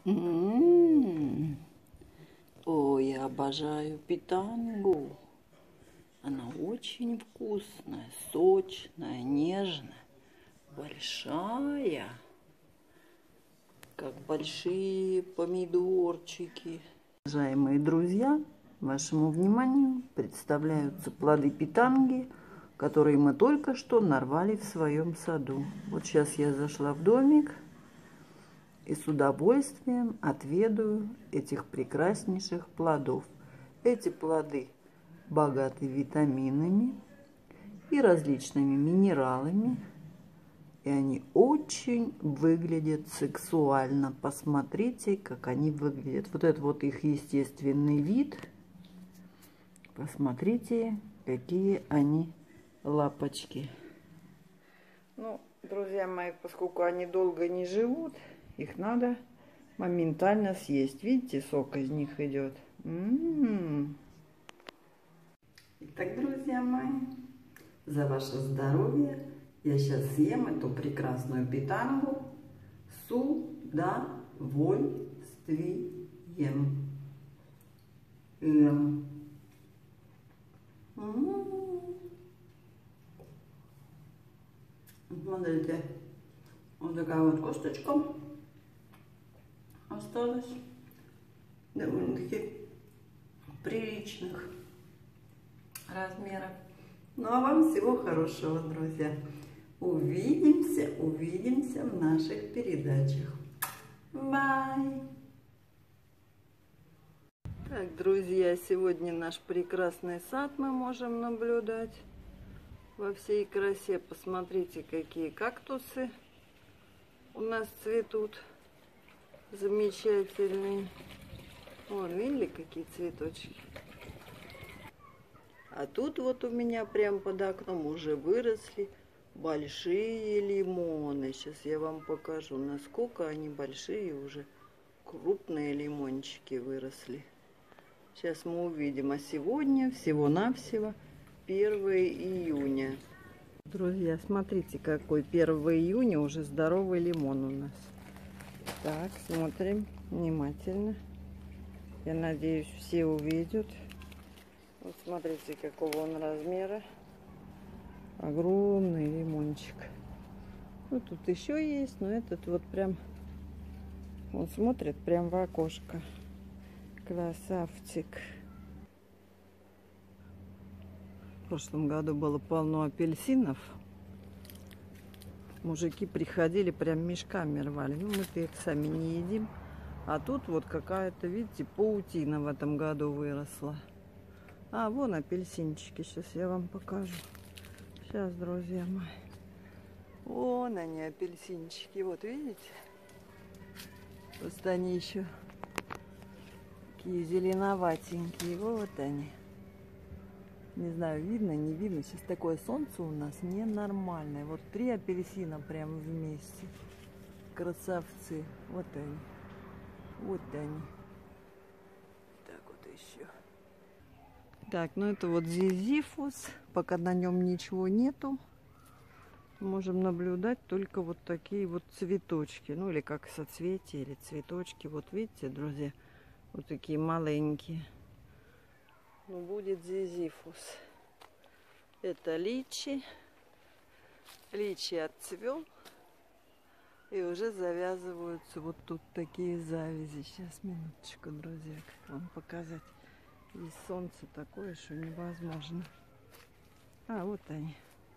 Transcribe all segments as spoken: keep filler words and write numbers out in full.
М. Ой, я обожаю питангу. Она очень вкусная, сочная, нежная, большая, как большие помидорчики. Уважаемые друзья, вашему вниманию представляются плоды питанги, которые мы только что нарвали в своем саду. Вот сейчас я зашла в домик и с удовольствием отведаю этих прекраснейших плодов. Эти плоды богаты витаминами и различными минералами, и они очень выглядят сексуально. Посмотрите, как они выглядят. Вот это вот их естественный вид. Посмотрите, какие они лапочки. Ну, друзья мои, поскольку они долго не живут, их надо моментально съесть. Видите, сок из них идет. М-м-м. Итак, друзья мои, за ваше здоровье я сейчас съем эту прекрасную питангу с удовольствием. М-м-м. Смотрите, вот такая вот косточка осталась, довольно-таки приличных размеров. Ну а вам всего хорошего, друзья. Увидимся, увидимся в наших передачах. Бай! Так, друзья, сегодня наш прекрасный сад мы можем наблюдать во всей красе. Посмотрите, какие кактусы у нас цветут. Замечательные. Вон, видели, какие цветочки? А тут вот у меня прям под окном уже выросли большие лимоны. Сейчас я вам покажу, насколько они большие уже. Крупные лимончики выросли. Сейчас мы увидим. А сегодня всего-навсего первое июня. Друзья, смотрите, какой первого июня уже здоровый лимон у нас. Так, смотрим внимательно. Я надеюсь, все увидят. Вот смотрите, какого он размера. Огромный лимончик. Ну, тут еще есть, но этот вот прям, он смотрит прям в окошко. Красавчик. В прошлом году было полно апельсинов. Мужики приходили, прям мешками рвали. Ну, мы-то их сами не едим. А тут вот какая-то, видите, паутина в этом году выросла. А, вон апельсинчики. Сейчас я вам покажу. Сейчас, друзья мои. Вон они, апельсинчики. Вот, видите? Просто они еще такие зеленоватенькие. Вот они. Не знаю, видно, не видно. Сейчас такое солнце у нас ненормальное. Вот три апельсина прямо вместе. Красавцы. Вот они. Вот они. Так вот еще. Так, ну это вот зизифус. Пока на нем ничего нету. Можем наблюдать только вот такие вот цветочки. Ну или как соцветия, или цветочки. Вот видите, друзья, вот такие маленькие. Ну, будет зизифус. Это личи. Личи отцвел. И уже завязываются вот тут такие завязи. Сейчас, минуточку, друзья, как вам показать. Здесь солнце такое, что невозможно. А, вот они.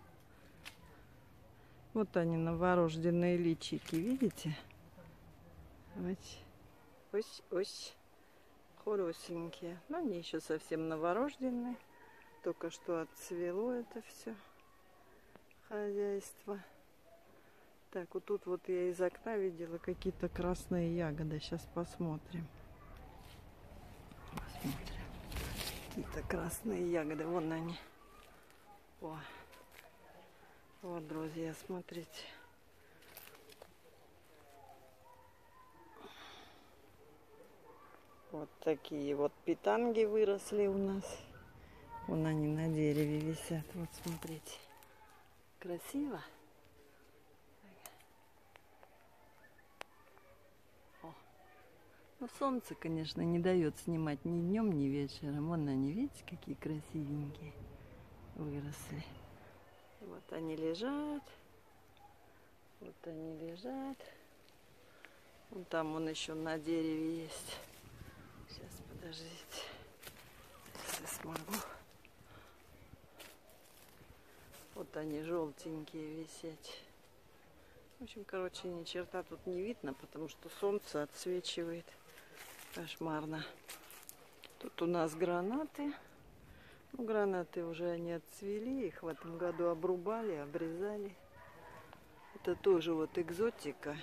Вот они, новорожденные личики, видите? Вот. Ось, ось. Хорошенькие. Но они еще совсем новорожденные. Только что отцвело это все хозяйство. Так, вот тут вот я из окна видела какие-то красные ягоды. Сейчас посмотрим. Посмотрим. Какие-то красные ягоды. Вон они. О. Вот, друзья, смотрите. Вот такие вот питанги выросли у нас. Вон они на дереве висят. Вот смотрите. Красиво. О. Но солнце, конечно, не дает снимать ни днем, ни вечером. Вон они, видите, какие красивенькие выросли. Вот они лежат. Вот они лежат. Вон там он еще на дереве есть. Сейчас, подождите. Если смогу. Вот они желтенькие висеть. В общем, короче, ни черта тут не видно, потому что солнце отсвечивает кошмарно. Тут у нас гранаты. Ну, гранаты уже они отцвели, их в этом году обрубали, обрезали. Это тоже вот экзотика.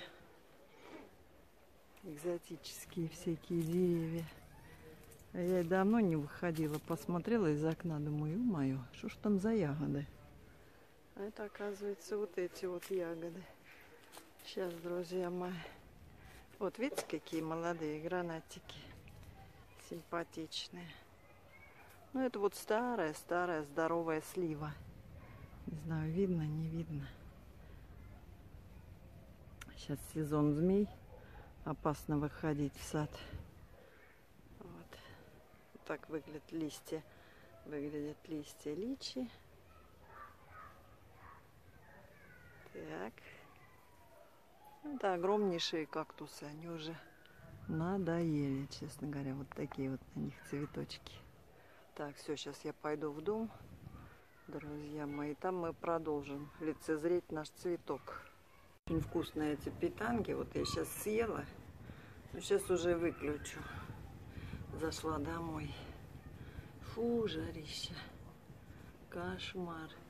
Экзотические всякие деревья. А я и давно не выходила, посмотрела из окна, думаю, ё-моё, что ж там за ягоды? А это, оказывается, вот эти вот ягоды. Сейчас, друзья мои. Вот видите, какие молодые гранатики. Симпатичные. Ну, это вот старая, старая, здоровая слива. Не знаю, видно, не видно. Сейчас сезон змей. Опасно выходить в сад. Вот. Вот так выглядят листья. Выглядят листья личи. Так. Это огромнейшие кактусы. Они уже надоели, честно говоря. Вот такие вот на них цветочки. Так, все, сейчас я пойду в дом, друзья мои. Там мы продолжим лицезреть наш цветок. Очень вкусные эти питанги. Вот я сейчас съела. Но сейчас уже выключу. Зашла домой. Фу, жарища. Кошмар.